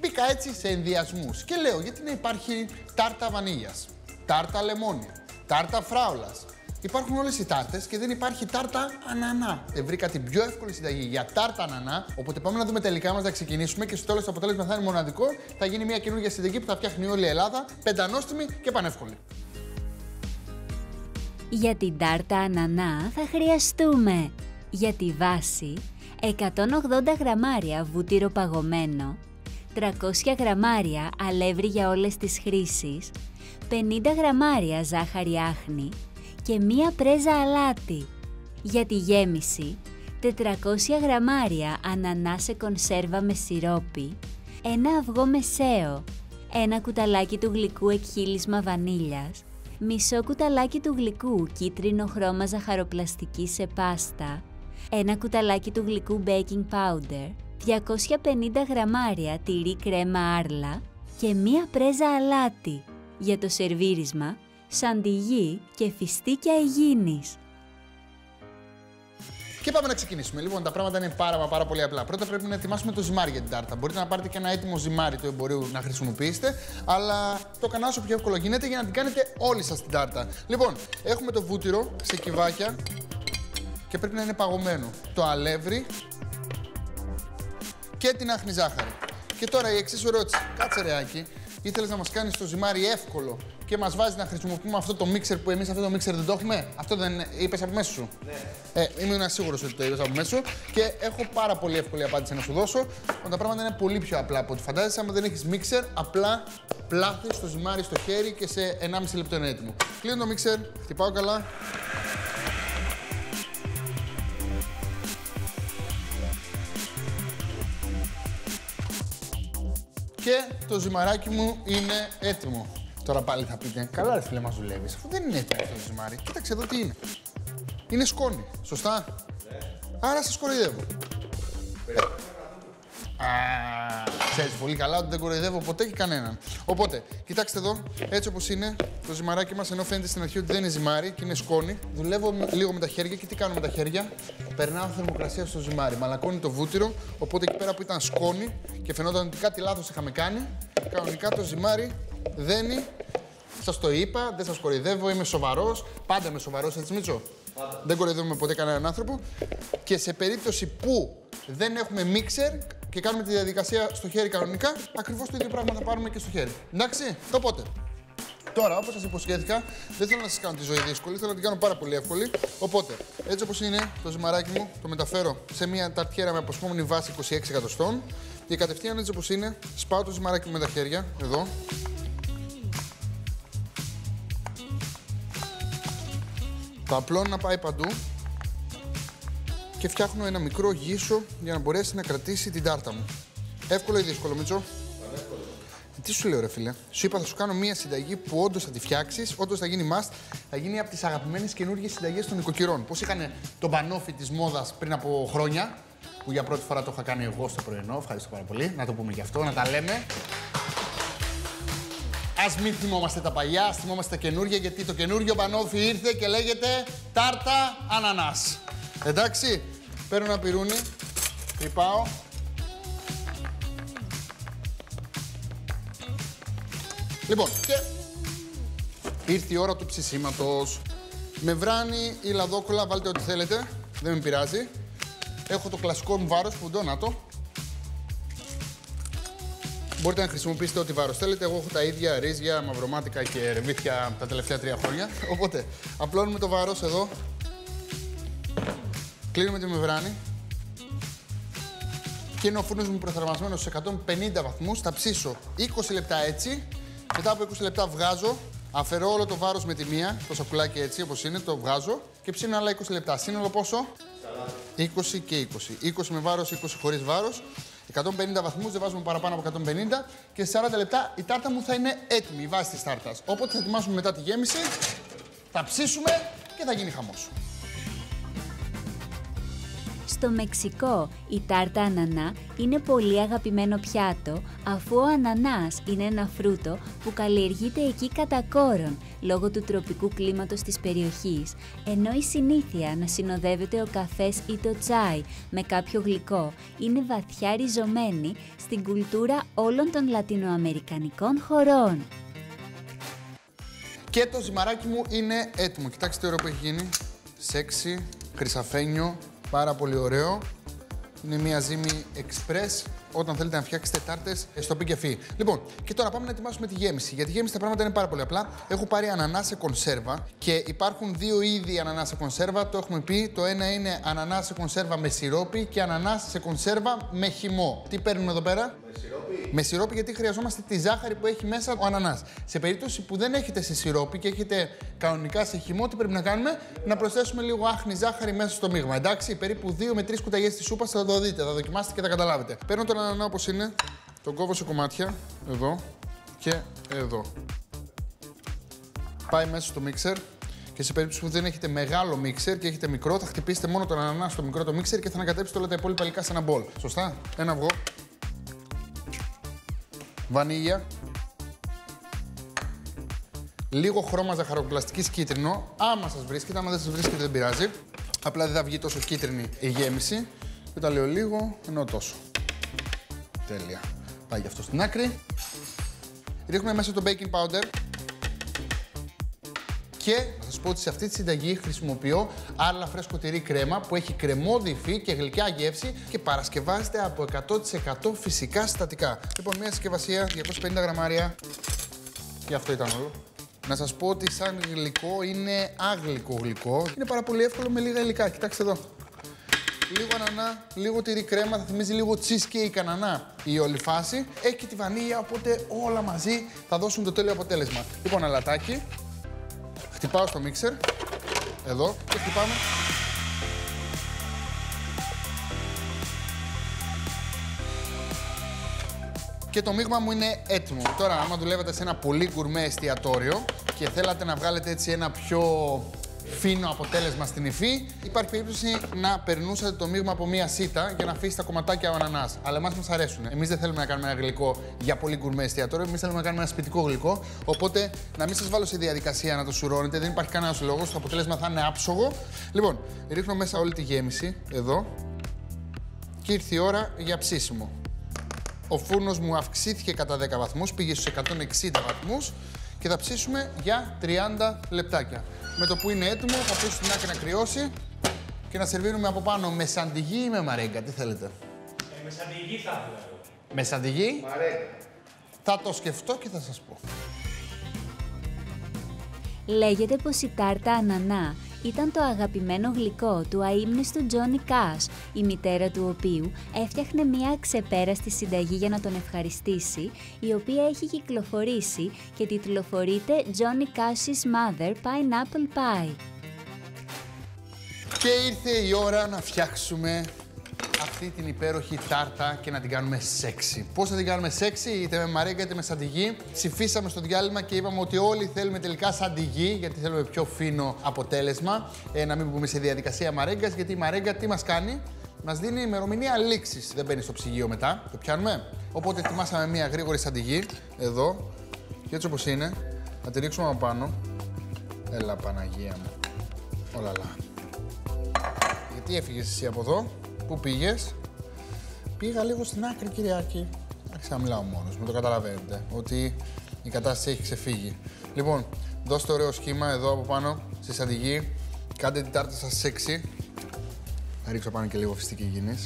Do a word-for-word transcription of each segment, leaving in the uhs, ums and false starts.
μπήκα έτσι σε ενδιασμούς και λέω γιατί να υπάρχει τάρτα βανίλιας, τάρτα λεμόνια, τάρτα φράουλας. Υπάρχουν όλες οι τάρτες και δεν υπάρχει τάρτα ανανά. Δεν βρήκα την πιο εύκολη συνταγή για τάρτα ανανά. Οπότε πάμε να δούμε τελικά μας να ξεκινήσουμε και στο τέλος το αποτέλεσμα θα είναι μοναδικό. Θα γίνει μια καινούργια συνταγή που θα φτιάχνει όλη η Ελλάδα. Πεντανόστιμη και πανεύκολη. Για την τάρτα ανανά θα χρειαστούμε για τη βάση εκατόν ογδόντα γραμμάρια βούτυρο παγωμένο, τριακόσια γραμμάρια αλεύρι για όλες τις χρήσεις, πενήντα γραμμάρια ζάχαρη άχνη και μία πρέζα αλάτι. Για τη γέμιση, τετρακόσια γραμμάρια ανανά σε κονσέρβα με σιρόπι, ένα αυγό μεσαίο, ένα κουταλάκι του γλυκού εκχύλισμα βανίλιας, μισό κουταλάκι του γλυκού κίτρινο χρώμα ζαχαροπλαστική σε πάστα, ένα κουταλάκι του γλυκού baking powder, διακόσια πενήντα γραμμάρια τυρί κρέμα άρλα και μία πρέζα αλάτι. Για το σερβίρισμα, σαντιγί και φιστίκια αιγίνης. Και πάμε να ξεκινήσουμε. Λοιπόν, τα πράγματα είναι πάρα, μα πάρα πολύ απλά. Πρώτα πρέπει να ετοιμάσουμε το ζυμάρι για την τάρτα. Μπορείτε να πάρετε και ένα έτοιμο ζυμάρι του εμπορίου να χρησιμοποιήσετε, αλλά το κάνω όσο πιο εύκολο γίνεται για να την κάνετε όλοι σας την τάρτα. Λοιπόν, έχουμε το βούτυρο σε κυβάκια και πρέπει να είναι παγωμένο. Το αλεύρι και την άχνη ζάχαρη. Και τώρα η εξής ερώτηση. Κάτσε ρε Άκη, ήθελες να μας κάνεις το ζυμάρι εύκολο και μας βάζει να χρησιμοποιούμε αυτό το μίξερ που εμείς αυτό το μίξερ δεν το έχουμε. Αυτό δεν είπες από μέσα σου. Ναι. Ε, είμαι σίγουρος ότι το είπες από μέσα σου και έχω πάρα πολύ εύκολη απάντηση να σου δώσω. Τα πράγματα είναι πολύ πιο απλά από ό,τι φαντάζεσαι. Αν δεν έχεις μίξερ, απλά πλάθεις το ζυμάρι στο χέρι και σε ενάμιση λεπτό είναι έτοιμο. Κλείνω το μίξερ, χτυπάω καλά. Και το ζυμαράκι μου είναι έτοιμο. Τώρα πάλι θα πείτε, καλά ρε φίλε μας δουλεύεις, αφού δεν είναι έτοιμο αυτό το ζυμάρι. Κοίταξε εδώ τι είναι. Είναι σκόνη, σωστά. Ναι. Άρα σας κοροϊδεύω. Α, ξέρεις πολύ καλά ότι δεν κοροϊδεύω ποτέ και κανέναν. Οπότε, κοιτάξτε εδώ, έτσι όπως είναι το ζυμαράκι μας, ενώ φαίνεται στην αρχή ότι δεν είναι ζυμάρι και είναι σκόνη. Δουλεύω λίγο με τα χέρια και τι κάνω με τα χέρια. Περνάω θερμοκρασία στο ζυμάρι. Μαλακώνει το βούτυρο, οπότε εκεί πέρα που ήταν σκόνη και φαινόταν ότι κάτι λάθος είχαμε κάνει, κανονικά το ζυμάρι δένει. Σας το είπα, δεν σας κοροϊδεύω, είμαι σοβαρός. Πάντα είμαι σοβαρός, έτσι Μίτσο. Πάντα. Δεν κοροϊδεύουμε ποτέ κανέναν άνθρωπο. Και σε περίπτωση που δεν έχουμε μίξερ και κάνουμε τη διαδικασία στο χέρι κανονικά, ακριβώς το ίδιο πράγμα θα πάρουμε και στο χέρι. Εντάξει, οπότε. Τώρα, όπως σας υποσχέθηκα, δεν θέλω να σας κάνω τη ζωή δύσκολη, θέλω να την κάνω πάρα πολύ εύκολη. Οπότε, έτσι όπως είναι το ζυμαράκι μου, το μεταφέρω σε μια ταρτιέρα με αποσπόμενη βάση είκοσι έξι εκατοστών και κατευθείαν έτσι όπως είναι, σπάω το ζυμαράκι μου με τα χέρια, εδώ. Το απλώνω να πάει παντού και φτιάχνω ένα μικρό γύσο για να μπορέσει να κρατήσει την τάρτα μου. Εύκολο ή δύσκολο, Μίτσο? Εύκολο. Τι σου λέω, ρε φίλε. Σου είπα θα σου κάνω μια συνταγή που όντως θα τη φτιάξεις, όντως θα γίνει must. Θα γίνει από τις αγαπημένες καινούργιες συνταγές των νοικοκυρών. Πώς είχαν τον μπανόφι της μόδας πριν από χρόνια, που για πρώτη φορά το είχα κάνει εγώ στο πρωινό. Ευχαριστώ πάρα πολύ. Να το πούμε και αυτό, να τα λέμε. Ας μην θυμόμαστε τα παλιά, ας θυμόμαστε τα καινούργια, γιατί το καινούργιο μπανόφι ήρθε και λέγεται τάρτα ανανάς. Εντάξει, παίρνω ένα πυρούνι, τρυπάω. Λοιπόν, και ήρθε η ώρα του ψησίματος. Με βράνι ή λαδόκολλα, βάλτε ό,τι θέλετε, δεν με πειράζει. Έχω το κλασικό μου βάρος, πουντώνατο. Μπορείτε να χρησιμοποιήσετε ό,τι βάρος θέλετε. Εγώ έχω τα ίδια ρύζια, μαυρομάτικα και ρεβίθια τα τελευταία τρία χρόνια. Οπότε, απλώνουμε το βάρος εδώ. Κλείνουμε τη μεμβράνη. Και είναι ο φούρνος μου προθερμασμένος σε εκατόν πενήντα βαθμούς. Θα ψήσω είκοσι λεπτά έτσι. Μετά από είκοσι λεπτά βγάζω. Αφαιρώ όλο το βάρος με τη μία. Το σακουλάκι έτσι όπως είναι, το βγάζω. Και ψήνω άλλα είκοσι λεπτά. Σύνολο πόσο? είκοσι και είκοσι. είκοσι με βάρος, είκοσι χωρίς βάρος. εκατόν πενήντα βαθμούς, δεν βάζουμε παραπάνω από εκατόν πενήντα και σε σαράντα λεπτά η τάρτα μου θα είναι έτοιμη, η βάση της τάρτας. Οπότε θα ετοιμάσουμε μετά τη γέμιση, θα ψήσουμε και θα γίνει χαμός. Στο Μεξικό η τάρτα ανανά είναι πολύ αγαπημένο πιάτο, αφού ο ανανάς είναι ένα φρούτο που καλλιεργείται εκεί κατά κόρον λόγω του τροπικού κλίματος της περιοχής, ενώ η συνήθεια να συνοδεύεται ο καφές ή το τσάι με κάποιο γλυκό είναι βαθιά ριζωμένη στην κουλτούρα όλων των λατινοαμερικανικών χωρών. Και το ζυμαράκι μου είναι έτοιμο. Κοιτάξτε τι ωραίο που έχει γίνει. Σεξι, χρυσαφένιο, πάρα πολύ ωραίο. Είναι μια ζύμη express όταν θέλετε να φτιάξετε τάρτες στο πικεφί. Λοιπόν, και τώρα πάμε να ετοιμάσουμε τη γέμιση. Για τη γέμιση τα πράγματα είναι πάρα πολύ απλά. Έχω πάρει ανανά σε κονσέρβα και υπάρχουν δύο είδη ανανά σε κονσέρβα. Το έχουμε πει. Το ένα είναι ανανά σε κονσέρβα με σιρόπι και ανανά σε κονσέρβα με χυμό. Τι παίρνουμε εδώ πέρα? Με σιρόπι. Με σιρόπι, γιατί χρειαζόμαστε τη ζάχαρη που έχει μέσα ο ανανάς. Σε περίπτωση που δεν έχετε σε σιρόπι και έχετε κανονικά σε χυμό, τι πρέπει να κάνουμε? Να προσθέσουμε λίγο άχνη ζάχαρη μέσα στο μείγμα. Εντάξει, περίπου δύο με τρεις κουταλιές της σούπας θα το δείτε, θα δοκιμάσετε και θα καταλάβετε. Παίρνω τον ανανά όπως είναι, τον κόβω σε κομμάτια, εδώ και εδώ. Πάει μέσα στο μίξερ. Και σε περίπτωση που δεν έχετε μεγάλο μίξερ και έχετε μικρό, θα χτυπήσετε μόνο τον ανανά στο μικρό το μίξερ και θα ανακατέψετε όλα τα υπόλοιπα υλικά σε ένα μπολ. Σωστά? Ένα αυγό. Βανίλια. Λίγο χρώμα ζαχαροπλαστικής κίτρινο. Άμα σας βρίσκεται, άμα δεν σας βρίσκεται δεν πειράζει. Απλά δεν θα βγει τόσο κίτρινη η γέμιση. Και όταν λέω λίγο, εννοώ τόσο. Τέλεια. Πάει και αυτό στην άκρη. Ρίχνουμε μέσα το baking powder. Και θα σας πω ότι σε αυτή τη συνταγή χρησιμοποιώ Άρλα φρέσκο τυρί κρέμα που έχει κρεμώδη υφή και γλυκιά γεύση και παρασκευάζεται από εκατό τοις εκατό φυσικά συστατικά. Λοιπόν, μια συσκευασία διακόσια πενήντα γραμμάρια. Και αυτό ήταν όλο. Να σας πω ότι σαν γλυκό είναι άγλικο γλυκό. Είναι πάρα πολύ εύκολο με λίγα υλικά. Κοιτάξτε εδώ. Λίγο ανανά, λίγο τυρί κρέμα, θα θυμίζει λίγο cheesecake ανανά η όλη φάση. Έχει και τη βανίλια, οπότε όλα μαζί θα δώσουν το τέλειο αποτέλεσμα. Λοιπόν, αλατάκι. Χτυπάω στο μίξερ, εδώ, και χτυπάμε. Και το μείγμα μου είναι έτοιμο. Τώρα, άμα δουλεύετε σε ένα πολύ γκουρμέ εστιατόριο και θέλατε να βγάλετε έτσι ένα πιο φίνο αποτέλεσμα στην υφή, υπάρχει περίπτωση να περνούσατε το μείγμα από μία σίτα για να αφήσει τα κομματάκια ο ανανάς. Αλλά εμάς μας αρέσουν. Εμείς δεν θέλουμε να κάνουμε ένα γλυκό για πολύ γκουρμέ εστιατόριο, εμείς θέλουμε να κάνουμε ένα σπιτικό γλυκό. Οπότε να μην σας βάλω σε διαδικασία να το σουρώνετε, δεν υπάρχει κανένας λόγος. Το αποτέλεσμα θα είναι άψογο. Λοιπόν, ρίχνω μέσα όλη τη γέμιση εδώ και ήρθε η ώρα για ψήσιμο. Ο φούρνος μου αυξήθηκε κατά δέκα βαθμούς, πήγε στους εκατόν εξήντα βαθμούς και θα ψήσουμε για τριάντα λεπτάκια. Με το που είναι έτοιμο θα αφήσω στην άκρη να κρυώσει και να σερβίρουμε από πάνω με σαντιγί ή με μαρέγκα, τι θέλετε? Ε, με σαντιγί θα ήθελα. Με σαντιγί? Μαρέγκα. Θα το σκεφτώ και θα σας πω. Λέγεται πως η τάρτα ανανά ήταν το αγαπημένο γλυκό του αείμνηστου Τζόνι Κάς, η μητέρα του οποίου έφτιαχνε μια ξεπέραστη συνταγή για να τον ευχαριστήσει, η οποία έχει κυκλοφορήσει και τιτλοφορείται Johnny Cash's Mother Pineapple Pie. Και ήρθε η ώρα να φτιάξουμε αυτή την υπέροχη τάρτα και να την κάνουμε σεξι. Πώς θα την κάνουμε σεξι? Είτε με μαρέγκα είτε με σαντιγί. Ψηφίσαμε στο διάλειμμα και είπαμε ότι όλοι θέλουμε τελικά σαντιγί, γιατί θέλουμε πιο φίνο αποτέλεσμα. Ε, να μην πούμε σε διαδικασία μαρέγκας, γιατί η μαρέγκα τι μας κάνει? Μας δίνει ημερομηνία λήξης. Δεν μπαίνει στο ψυγείο μετά. Το πιάνουμε. Οπότε ετοιμάσαμε μια γρήγορη σαντιγί εδώ. Και έτσι όπως είναι, να τη ρίξουμε από πάνω. Έλα, Παναγία μου. Ολαλά. Γιατί έφυγες εσύ από εδώ? Πού πήγες? Πήγα λίγο στην άκρη, Κυριάκη. Άρχισα να μιλάω μόνος μου, το καταλαβαίνετε, ότι η κατάσταση έχει ξεφύγει. Λοιπόν, δώστε ωραίο σχήμα εδώ από πάνω, στη σαντιγί. Κάντε την τάρτα σας σεξι. Θα ρίξω πάνω και λίγο φιστική υγιεινής.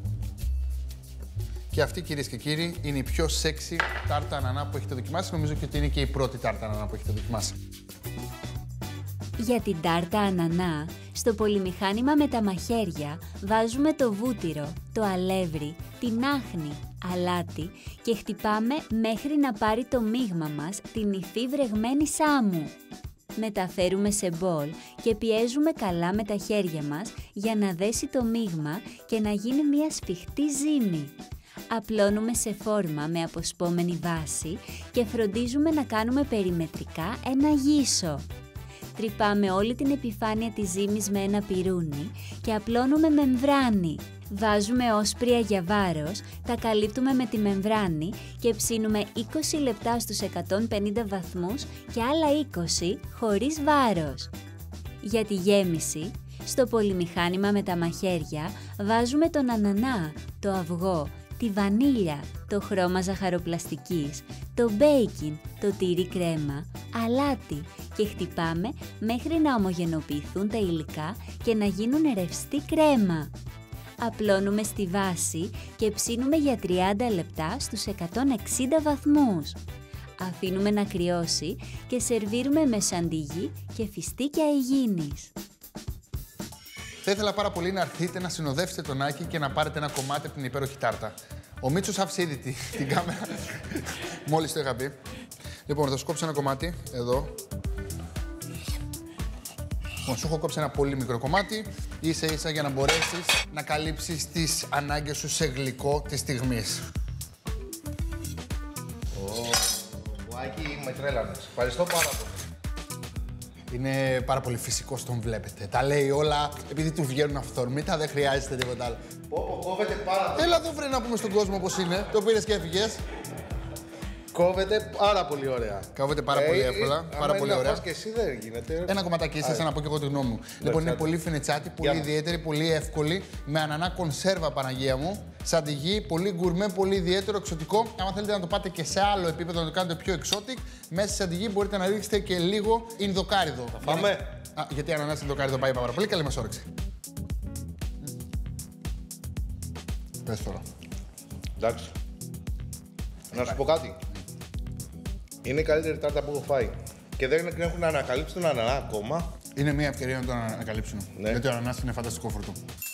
Και αυτή, κυρίες και κύριοι, είναι η πιο σεξι τάρτα ανανά που έχετε δοκιμάσει. Νομίζω και ότι είναι και η πρώτη τάρτα ανανά που έχετε δοκιμάσει. Για την τάρτα ανανά, στο πολυμηχάνημα με τα μαχαίρια βάζουμε το βούτυρο, το αλεύρι, την άχνη, αλάτι και χτυπάμε μέχρι να πάρει το μείγμα μας την υφή βρεγμένη σάμου. Μεταφέρουμε σε μπολ και πιέζουμε καλά με τα χέρια μας για να δέσει το μείγμα και να γίνει μια σφιχτή ζύμη. Απλώνουμε σε φόρμα με αποσπόμενη βάση και φροντίζουμε να κάνουμε περιμετρικά ένα γύσο. Τρυπάμε όλη την επιφάνεια της ζύμης με ένα πιρούνι και απλώνουμε μεμβράνη. Βάζουμε όσπρια για βάρος, τα καλύπτουμε με τη μεμβράνη και ψήνουμε είκοσι λεπτά στους εκατόν πενήντα βαθμούς και άλλα είκοσι χωρίς βάρος. Για τη γέμιση, στο πολυμηχάνημα με τα μαχαίρια βάζουμε τον ανανά, το αυγό, τη βανίλια, το χρώμα ζαχαροπλαστικής, το μπέικιν, το τυρί κρέμα, αλάτι και χτυπάμε μέχρι να ομογενοποιηθούν τα υλικά και να γίνουν ρευστή κρέμα. Απλώνουμε στη βάση και ψήνουμε για τριάντα λεπτά στους εκατόν εξήντα βαθμούς. Αφήνουμε να κρυώσει και σερβίρουμε με σαντιγί και φιστίκια αιγίνης. Θα ήθελα πάρα πολύ να έρθετε να συνοδεύσετε τον Άκη και να πάρετε ένα κομμάτι από την υπέροχη τάρτα. Ο Μίτσος άφησε ήδη τη, την κάμερα, μόλις το είχα πει. Λοιπόν, θα σου κόψω ένα κομμάτι, εδώ. Λοιπόν, σου έχω κόψει ένα πολύ μικρό κομμάτι, ίσα ίσα για να μπορέσεις να καλύψεις τις ανάγκες σου σε γλυκό της στιγμής. Ο Άκη με τρέλανες. Ευχαριστώ πάρα πολύ. Είναι πάρα πολύ φυσικός, τον βλέπετε. Τα λέει όλα επειδή του βγαίνουν αυθόρμητα, δεν χρειάζεται τίποτα άλλο. Πω, κόβεται πάρα πολύ. Έλα εδώ βρε να πούμε στον κόσμο πώς είναι. Το πήρες και έφυγες. Κόβεται πάρα πολύ ωραία. Κόβεται πάρα πολύ εύκολα. Ε, Πάρα πολύ άμα ωραία. είναι να φας και εσύ δεν γίνεται. Ένα κομματάκι, ίσως να πω και εγώ τη γνώμη μου. Λοιπόν, είναι άντε. πολύ φινετσάτη, πολύ Γεια. ιδιαίτερη, πολύ εύκολη. Με ανανά κονσέρβα, Παναγία μου. Σαντιγί, πολύ γκουρμέ, πολύ ιδιαίτερο, εξωτικό. Αν θέλετε να το πάτε και σε άλλο επίπεδο, να το κάνετε πιο exotic, μέσα σε σαντιγί μπορείτε να ρίξετε και λίγο ινδοκάριδο. Πάμε. Α, γιατί ανανάς ινδοκάριδο πάει πάρα πολύ. Καλή μας όρεξη. Πες τώρα. Εντάξει. Να σου πω κάτι. Είναι η καλύτερη τάρτα που έχω φάει. Και δεν έχουν ανακαλύψει τον ανανά ακόμα. Είναι μια ευκαιρία να τον ανακαλύψουν. Ναι. Γιατί ο ανανάς είναι φανταστικό φορτό.